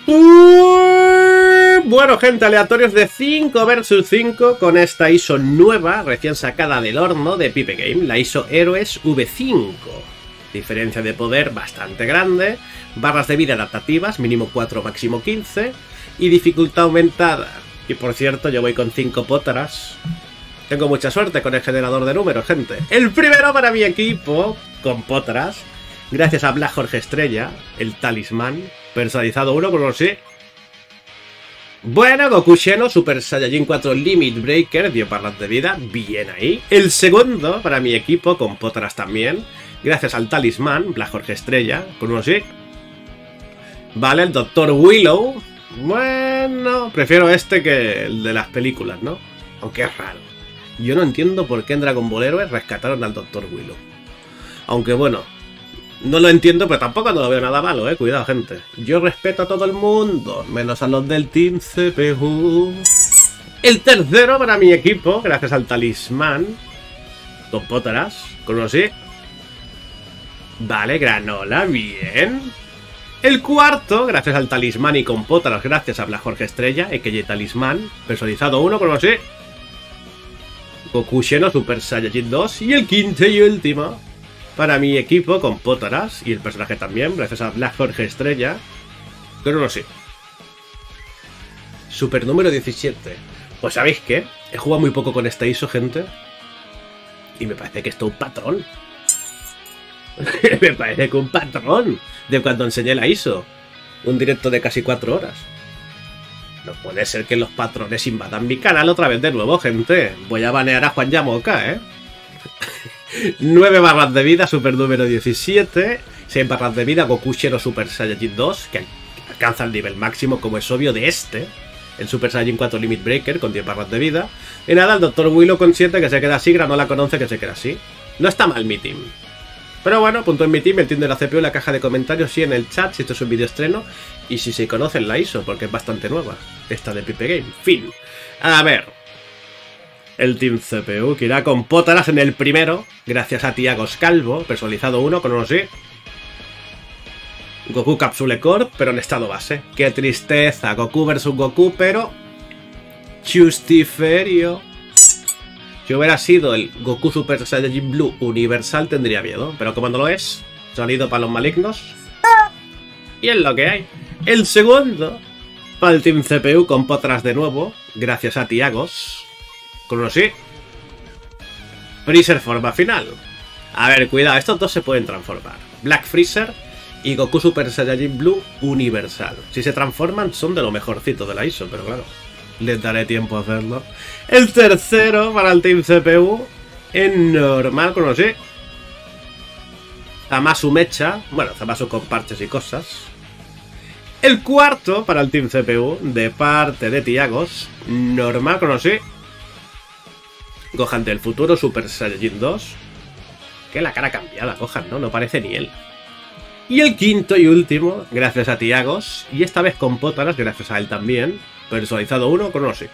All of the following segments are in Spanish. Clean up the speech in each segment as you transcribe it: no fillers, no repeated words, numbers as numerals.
Bueno, gente, aleatorios de 5 versus 5 con esta ISO nueva, recién sacada del horno de Pipe Game, la ISO Heroes V5. Diferencia de poder bastante grande, barras de vida adaptativas, mínimo 4, máximo 15, y dificultad aumentada. Y por cierto, yo voy con 5 pótaras. Tengo mucha suerte con el generador de números, gente. El primero para mi equipo, con pótaras, gracias a Black Jorge Estrella, el talismán, personalizado 1 con sí. Bueno, Goku Xeno, Super Saiyajin 4 Limit Breaker, 10 barras de vida, bien ahí. El segundo para mi equipo, con pótaras también, gracias al talismán, Black Jorge Estrella, con uno sí. Vale, el Dr. Willow. Bueno, prefiero este que el de las películas, ¿no? Aunque es raro. Yo no entiendo por qué en Dragon Ball Heroes rescataron al Dr. Willow. Aunque bueno, no lo entiendo, pero tampoco no lo veo nada malo, cuidado, gente. Yo respeto a todo el mundo, menos a los del Team CPU. El tercero para mi equipo, gracias al talismán, con pótaras, con uno sí. Vale, granola, bien. El cuarto, gracias al talismán y con pótaras, gracias a Black Jorge Estrella, EKG Talismán, personalizado 1, con uno sí. Goku Xeno, Super Saiyajin 2. Y el quinto y último para mi equipo, con pótaras y el personaje también, gracias a Black Jorge Estrella, con uno sí. Super número 17. Pues ¿sabéis qué? He jugado muy poco con esta ISO, gente, y me parece que esto es un patrón. Me parece que un patrón de cuando enseñé la ISO. Un directo de casi 4 horas. No puede ser que los patrones invadan mi canal otra vez de nuevo, gente. Voy a banear a Juan Yamoca, 9 barras de vida, super número 17. 6 barras de vida, Goku Xeno Super Saiyajin 2, que alcanza el nivel máximo, como es obvio, de este. El Super Saiyajin 4 Limit Breaker, con 10 barras de vida. Y nada, el Dr. Willow con 7, que se queda así. Granola con 11, que se queda así. No está mal mi team. Pero bueno, punto en mi team, el team de la CPU, en la caja de comentarios y en el chat, si esto es un video estreno. Y si se conocen la ISO, porque es bastante nueva, esta de Pipe Game. Fin. A ver. El Team CPU, que irá con pótaras en el primero, gracias a Tiagos Calvo, personalizado 1, con uno sí. Goku Capsule Corp, pero en estado base. Qué tristeza, Goku vs Goku, pero Justiferio. Si hubiera sido el Goku Super Saiyajin Blue Universal tendría miedo, pero como no lo es, sonido para los malignos. Y es lo que hay. El segundo para el Team CPU, con pótaras de nuevo, gracias a Tiagos. Con uno sí. Freezer forma final. A ver, cuidado, estos dos se pueden transformar. Black Freezer y Goku Super Saiyajin Blue Universal. Si se transforman son de lo mejorcito de la ISO, pero claro, les daré tiempo a hacerlo. El tercero para el Team CPU, en normal, con uno sí. Zamasu Mecha, bueno, Zamasu con parches y cosas. El cuarto para el Team CPU, de parte de Tiagos, normal, con uno sí. Gohan del futuro, Super Saiyajin 2. Que la cara cambiada, Gohan, ¿no? No parece ni él. Y el quinto y último, gracias a Tiagos, y esta vez con pótaras, gracias a él también, personalizado 1, con uno sí.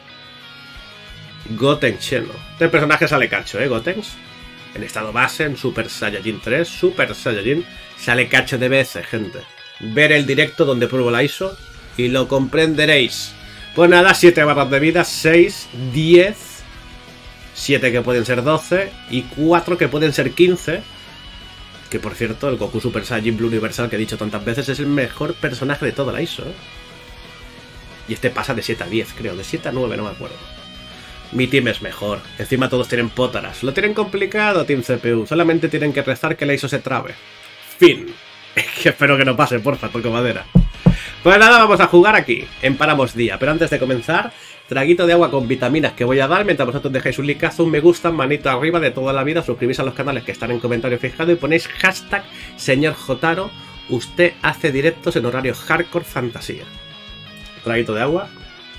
Goten Xeno. Este personaje sale cacho, Gotenks. En estado base, en Super Saiyajin 3, Super Saiyajin, sale cacho de veces, gente. Ver el directo donde pruebo la ISO y lo comprenderéis. Pues nada, 7 barras de vida, 6, 10, 7 que pueden ser 12 y 4 que pueden ser 15. Que por cierto, el Goku Super Saiyajin Blue Universal, que he dicho tantas veces, es el mejor personaje de toda la ISO, Y este pasa de 7 a 10, creo, de 7 a 9, no me acuerdo. Mi team es mejor, encima todos tienen pótaras. Lo tienen complicado, Team CPU, solamente tienen que rezar que la ISO se trabe. Fin. Espero que no pase, porfa, toco madera. Pues nada, vamos a jugar aquí, en Paramos Día. Pero antes de comenzar, traguito de agua con vitaminas que voy a dar. Mientras vosotros dejáis un likeazo, un me gusta, manito arriba de toda la vida. Suscribís a los canales que están en comentario fijado y ponéis hashtag Señor Jotaro. Usted hace directos en horario hardcore fantasía. Traguito de agua.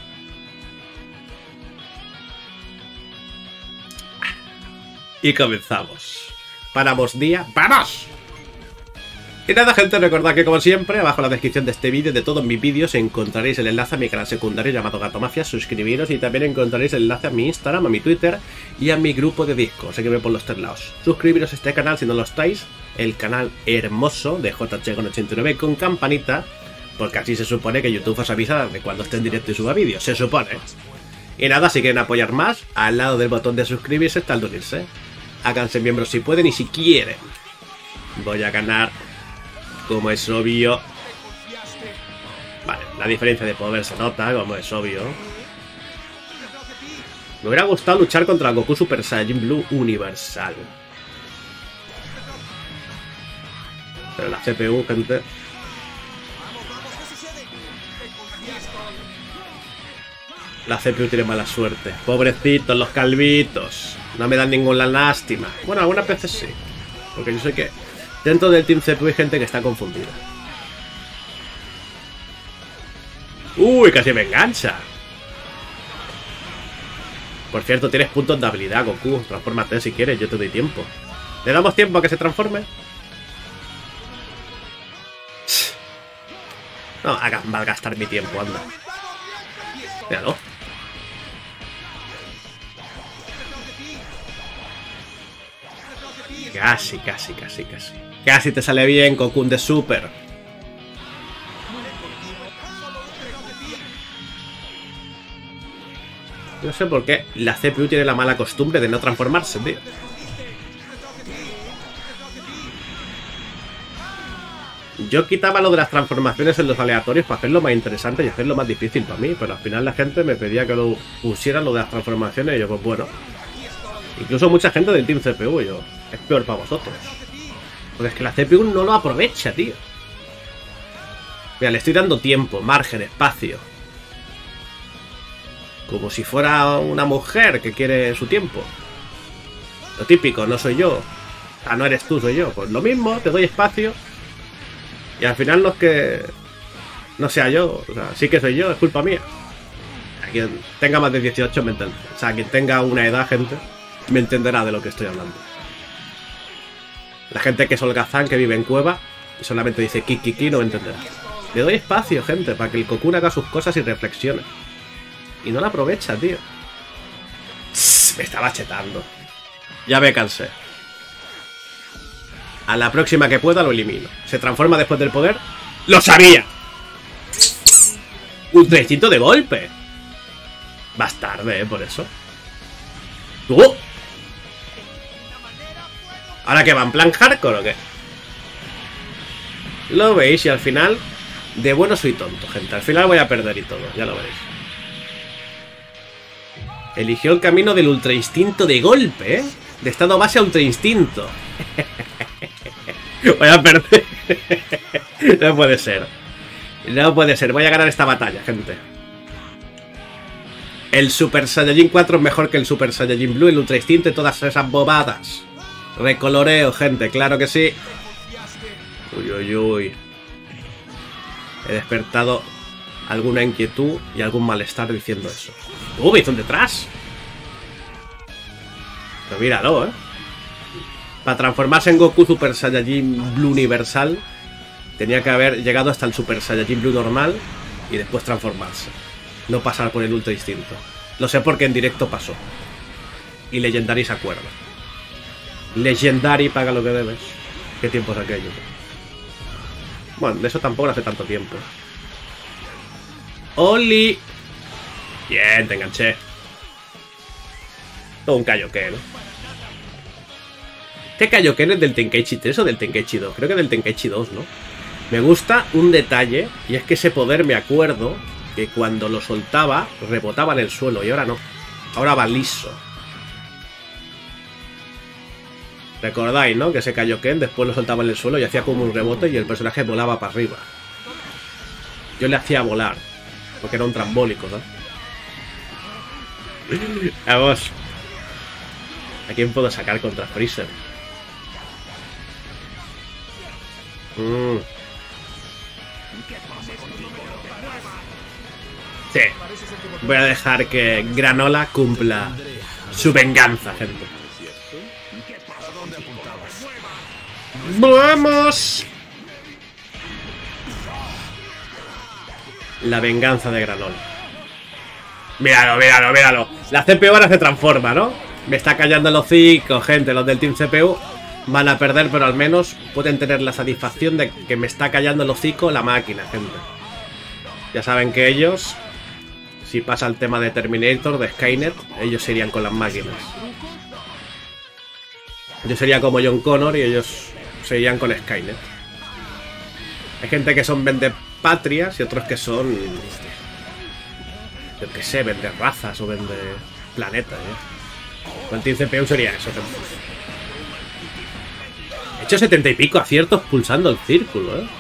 Y comenzamos. Paramos Día. ¡Vamos! Y nada, gente, recordad que como siempre, abajo en la descripción de este vídeo, de todos mis vídeos, encontraréis el enlace a mi canal secundario llamado Gato Mafia. Suscribiros y también encontraréis el enlace a mi Instagram, a mi Twitter y a mi grupo de Discord. Seguidme por los tres lados. Suscribiros a este canal si no lo estáis, el canal hermoso de JHGon89 con campanita, Porque así se supone que YouTube os avisa de cuando esté en directo y suba vídeos. Se supone. Y nada, si quieren apoyar más, al lado del botón de suscribirse está el de unirse. Háganse miembros si pueden y si quieren. Voy a ganar, como es obvio. Vale, la diferencia de poder se nota, como es obvio. Me hubiera gustado luchar contra el Goku Super Saiyajin Blue Universal. Pero la CPU, gente... La CPU tiene mala suerte. Pobrecitos los calvitos. No me dan ninguna lástima. Bueno, algunas veces sí. Porque yo sé que dentro del Team CPU hay gente que está confundida. Uy, casi me engancha. Por cierto, tienes puntos de habilidad, Goku. Transfórmate si quieres, yo te doy tiempo. ¿Le damos tiempo a que se transforme? No, va a gastar mi tiempo, anda. Míralo. Casi. Casi te sale bien, Cocoon de Super. No sé por qué la CPU tiene la mala costumbre de no transformarse, tío. Yo quitaba lo de las transformaciones en los aleatorios para hacerlo más interesante y hacerlo más difícil para mí. Pero al final la gente me pedía que lo pusiera lo de las transformaciones y yo, pues bueno. Incluso mucha gente del Team CPU, yo, es peor para vosotros. Porque es que la CPU no lo aprovecha, tío. Mira, le estoy dando tiempo, margen, espacio. Como si fuera una mujer que quiere su tiempo. Lo típico, no soy yo. Ah, no eres tú, soy yo. Pues lo mismo, te doy espacio. Y al final no es que no sea yo. O sea, sí que soy yo, es culpa mía. A quien tenga más de 18 me entiende. O sea, quien tenga una edad, gente, me entenderá de lo que estoy hablando. La gente que es holgazán, que vive en cueva y solamente dice kikiki, no me entenderá. Le doy espacio, gente, para que el Cocoon haga sus cosas y reflexione. Y no la aprovecha, tío. Me estaba chetando. Ya me cansé. A la próxima que pueda lo elimino. ¿Se transforma después del poder? ¡Lo sabía! Un trecito de golpe. Vas tarde, por eso. ¡Oh! ¿Ahora qué va? ¿En plan hardcore o qué? Lo veis y al final... De bueno soy tonto, gente. Al final voy a perder y todo, ya lo veréis. Eligió el camino del ultra instinto de golpe, ¿eh? De estado base a ultra instinto. Voy a perder. No puede ser. No puede ser. Voy a ganar esta batalla, gente. El Super Saiyajin 4 es mejor que el Super Saiyajin Blue, el ultra instinto y todas esas bobadas. Recoloreo, gente. Claro que sí. Uy. He despertado alguna inquietud y algún malestar diciendo eso. Me hizo un detrás. Pero míralo, ¿eh? Para transformarse en Goku Super Saiyajin Blue Universal tenía que haber llegado hasta el Super Saiyajin Blue normal y después transformarse. No pasar por el Ultra Instinto. Lo sé porque en directo pasó. Y Legendary se acuerda. Legendary paga lo que debes. ¿Qué tiempo es aquello? Bueno, de eso tampoco hace tanto tiempo. ¡Oli! Bien, te enganché. Todo un Kaioken, ¿no? ¿Este Kaioken es del Tenkaichi 3 o del Tenkaichi 2? Creo que del Tenkaichi 2, ¿no? Me gusta un detalle, y es que ese poder me acuerdo que cuando lo soltaba, rebotaba en el suelo, y ahora no. Ahora va liso. Recordáis, ¿no? Que ese Kaioken después lo soltaba en el suelo y hacía como un rebote y el personaje volaba para arriba. Yo le hacía volar, porque era un trambólico, ¿no? Vamos. ¿A quién puedo sacar contra Freezer? Sí. Voy a dejar que Granola cumpla su venganza, gente. ¡Vamos! La venganza de Granola. Míralo. La CPU ahora se transforma, ¿no? Me está callando el hocico, gente. Los del Team CPU van a perder, pero al menos pueden tener la satisfacción de que me está callando el hocico la máquina, gente. Ya saben que ellos, si pasa el tema de Terminator, de Skynet, ellos se irían con las máquinas. Yo sería como John Connor y ellos se irían con Skynet. Hay gente que son vendepatrias y otros que son... yo qué sé, vende razas o vende planetas, ¿eh? Con Team CPU sería eso. He hecho 70 y pico aciertos pulsando el círculo, ¿eh?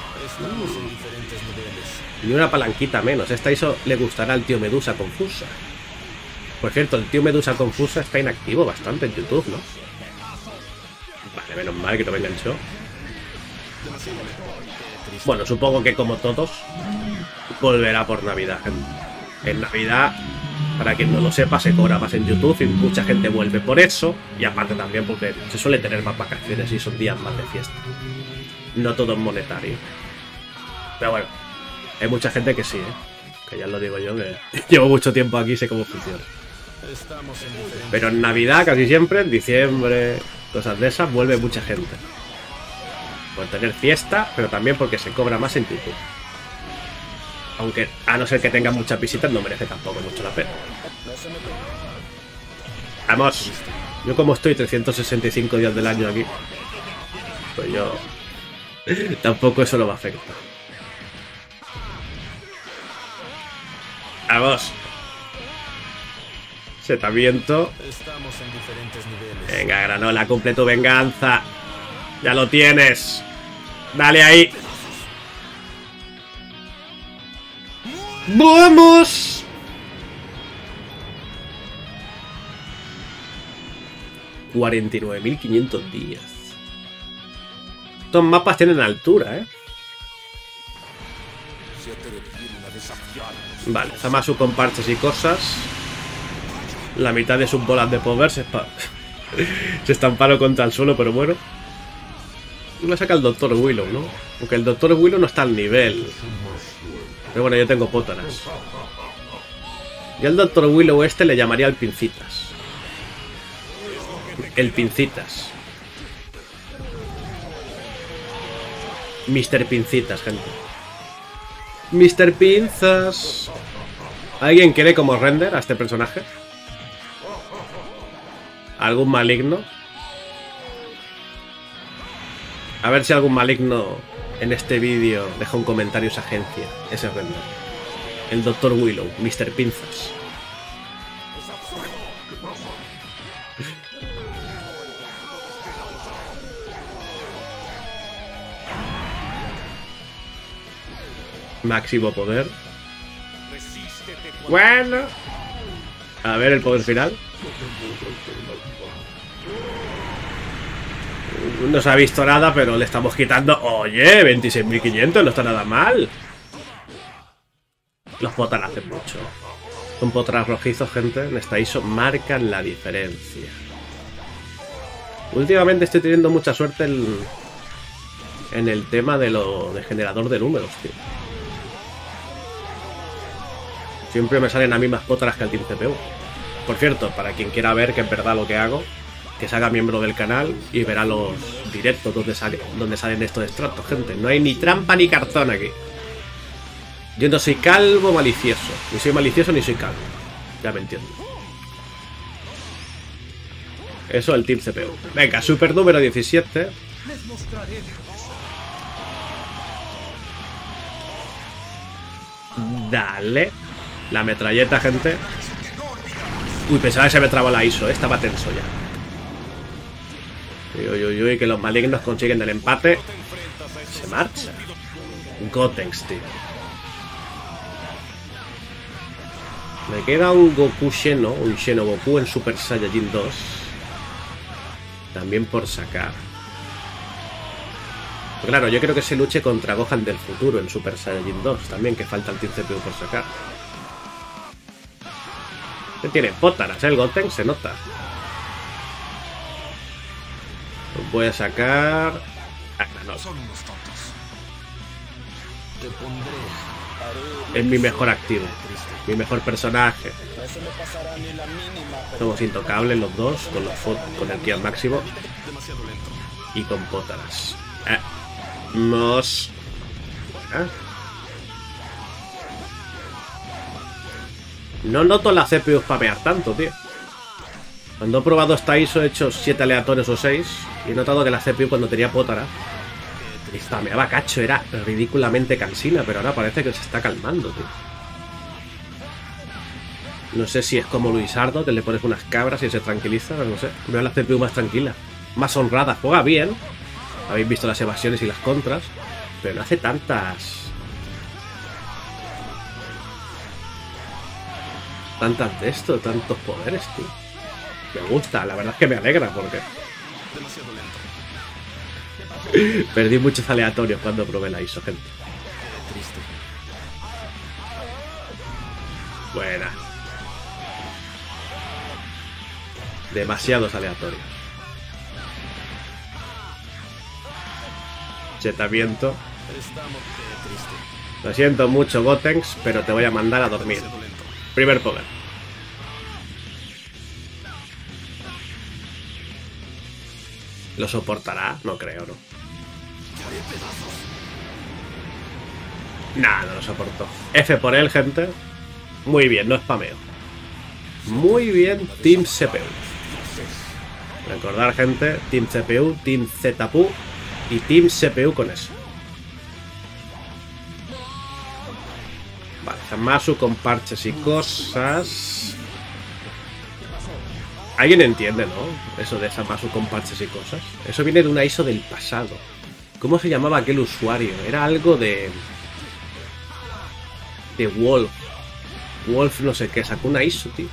Ni una palanquita menos. Esta ISO le gustará al tío Medusa Confusa. Por cierto, el tío Medusa Confusa está inactivo bastante en YouTube, ¿no? Vale, menos mal que no me enganchó. Bueno, supongo que como todos, volverá por Navidad. En Navidad, para quien no lo sepa, se cobra más en YouTube y mucha gente vuelve por eso. Y aparte también porque se suele tener más vacaciones y son días más de fiesta. No todo es monetario. Pero bueno, hay mucha gente que sí, ¿eh? Que ya lo digo yo, que llevo mucho tiempo aquí y sé cómo funciona. Pero en Navidad casi siempre, en diciembre, cosas de esas, vuelve mucha gente. Por tener fiesta, pero también porque se cobra más en YouTube. Aunque, a no ser que tengan muchas visitas, no merece tampoco mucho la pena. Vamos, yo como estoy 365 días del año aquí, pues yo... tampoco eso lo va a afectar. Vamos. Setamiento. Venga, Granola, cumple tu venganza. Ya lo tienes. Dale ahí. ¡Vamos! $49.500 días. Estos mapas tienen altura, ¿eh? Vale, Zamasu con parches y cosas. La mitad de sus bolas de poder se estamparon contra el suelo, pero bueno. Me saca el Dr. Willow, ¿no? Aunque el Dr. Willow no está al nivel. Pero bueno, yo tengo pótanas. Y al Dr. Willow este le llamaría el Pincitas. El Pincitas. Mr. Pincitas, gente. Mr. Pinzas. ¿Alguien quiere como render a este personaje? ¿Algún maligno? A ver si algún maligno en este vídeo deja un comentario esa agencia, ese render. El Dr. Willow, Mr. Pinzas. Máximo poder. Bueno. A ver el poder final. No se ha visto nada, pero le estamos quitando... Oye, 26.500, no está nada mal. Los potaras hacen mucho. Son potaras rojizos, gente. En esta ISO marcan la diferencia. Últimamente estoy teniendo mucha suerte en el tema de generador de números, tío. Siempre me salen a mí más potaras que al Team CPU. Por cierto, para quien quiera ver que es verdad lo que hago, que se haga miembro del canal y verá los directos donde salen estos extractos, gente. No hay ni trampa ni cartón aquí. Yo no soy calvo malicioso. Ni soy malicioso ni soy calvo. Ya me entiendo. Eso el Team CPU. Venga, super número 17. Dale. La metralleta, gente. Uy, pensaba que se me traba la ISO. Estaba tenso ya. Uy, uy, uy, que los malignos consiguen el empate. Se marcha. Gotenks, tío. Me queda un Goku Xeno, un Xeno Goku en Super Saiyajin 2. También por sacar. Claro, yo creo que se luche contra Gohan del futuro en Super Saiyajin 2. También que falta el Team CPU por sacar. Que tiene pótaras, ¿eh? El Gotenks se nota. Voy a sacar... no. Es mi mejor activo. Mi mejor personaje. Somos intocables los dos. Con el Ki al máximo. Y con pótaras. Nos... No noto la CPU spamear tanto, tío. Cuando he probado esta ISO he hecho 7 aleatorios o 6 y he notado que la CPU cuando tenía Pótara spameaba cacho, era ridículamente cansina, pero ahora parece que se está calmando, tío. No sé si es como Luisardo, que le pones unas cabras y se tranquiliza, no sé. Veo la CPU más tranquila, más honrada, juega bien. Habéis visto las evasiones y las contras, pero no hace tantas de esto, tantos poderes, tío. Me gusta, la verdad es que me alegra porque perdí muchos aleatorios cuando probé la ISO, gente. Buena. Demasiados aleatorios. Chetamiento. Lo siento mucho, Gotenks, pero te voy a mandar a dormir. Primer poder. ¿Lo soportará? No creo, ¿no? Nah, no lo soportó. F por él, gente. Muy bien, no spameo. Muy bien, Team CPU. Recordar, gente, Team CPU, Team ZPU y Team CPU con eso. Vale, Zamasu con parches y cosas. ¿Alguien entiende, no? Eso de Zamasu con parches y cosas. Eso viene de una ISO del pasado. ¿Cómo se llamaba aquel usuario? Era algo de Wolf. Wolf no sé qué, sacó una ISO, tío.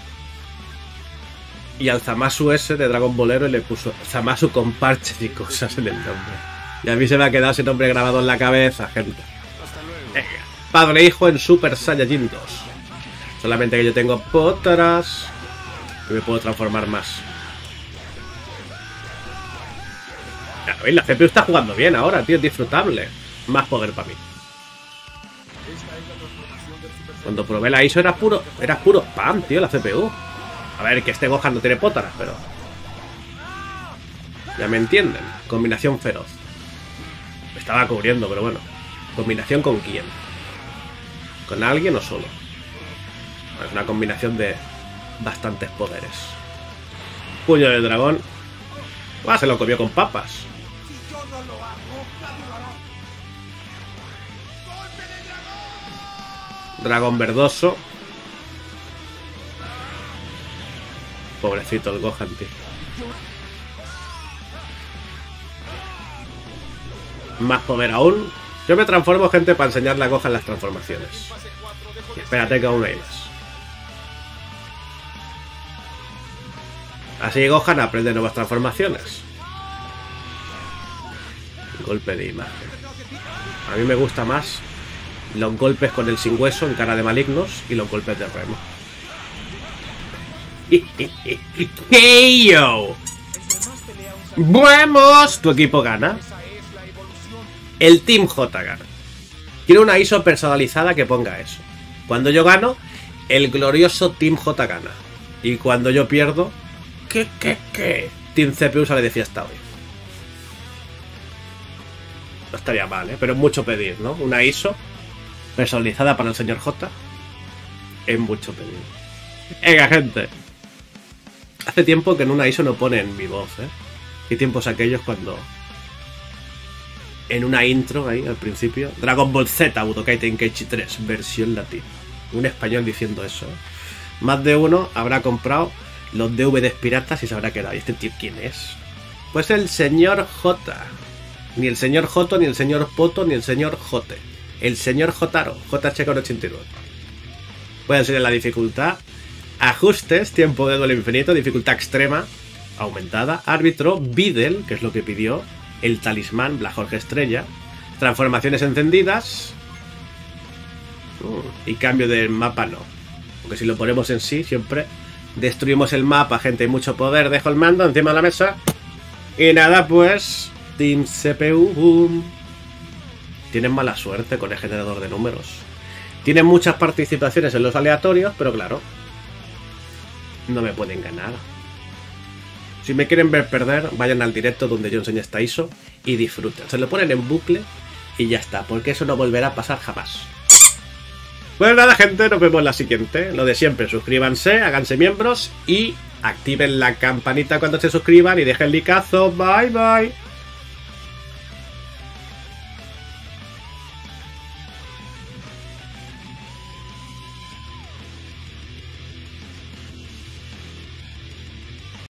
Y al Zamasu ese de Dragon Ballero le puso Zamasu con parches y cosas en el nombre. Y a mí se me ha quedado ese nombre grabado en la cabeza, gente. Venga. Padre e hijo en Super Saiyajin 2. Solamente que yo tengo Pótaras y me puedo transformar más. Ya veis, la CPU está jugando bien ahora, tío, es disfrutable. Más poder para mí. Cuando probé la ISO era puro spam, tío, la CPU. A ver, que este Gohan no tiene Pótaras, pero ya me entienden. Combinación feroz. Me estaba cubriendo, pero bueno. ¿Combinación con quién? ¿Con alguien o solo? Es una combinación de bastantes poderes. Puño de dragón. Ah, se lo comió con papas. Dragón verdoso. Pobrecito el Gohan, tío. Más poder aún. Yo me transformo, gente, para enseñarle a Gohan las transformaciones. Y espérate que aún hay más. Así Gohan aprende nuevas transformaciones. Golpe de imagen. A mí me gusta más los golpes con el sin hueso en cara de malignos y los golpes de remo. ¡Heyo! ¡Vamos! Tu equipo gana. El Team J gana. Quiero una ISO personalizada que ponga eso. Cuando yo gano, el glorioso Team J gana. Y cuando yo pierdo, ¿qué? Team CPU sale de fiesta hoy. No estaría mal, ¿eh? Pero es mucho pedir, ¿no? Una ISO personalizada para el señor J. Es mucho pedir. Venga, gente. Hace tiempo que en una ISO no ponen mi voz, ¿eh? ¿Qué tiempos aquellos cuando en una intro ahí al principio? Dragon Ball Z, Budokai Tenkaichi 3, versión latina. Un español diciendo eso, ¿eh? Más de uno habrá comprado los DVDs piratas y se habrá quedado. ¿Y este tío quién es? Pues el señor J. Ni el señor Joto, ni el señor Poto, ni el señor Jote. El señor Jotaro, JH con 89. Voy a enseñar la dificultad. Ajustes, tiempo de duelo infinito, dificultad extrema, aumentada, árbitro, Videl, que es lo que pidió, el talismán, la Jorge Estrella, transformaciones encendidas, y cambio del mapa no. Porque si lo ponemos en sí, siempre destruimos el mapa, gente, hay mucho poder, dejo el mando encima de la mesa, y nada, pues, Team CPU, boom. Tienen mala suerte con el generador de números. Tienen muchas participaciones en los aleatorios, pero claro, no me pueden ganar. Si me quieren ver perder, vayan al directo donde yo enseño esta ISO y disfruten. Se lo ponen en bucle y ya está, porque eso no volverá a pasar jamás. Pues nada, gente, nos vemos en la siguiente. Lo de siempre, suscríbanse, háganse miembros y activen la campanita cuando se suscriban y dejen likeazo. Bye, bye.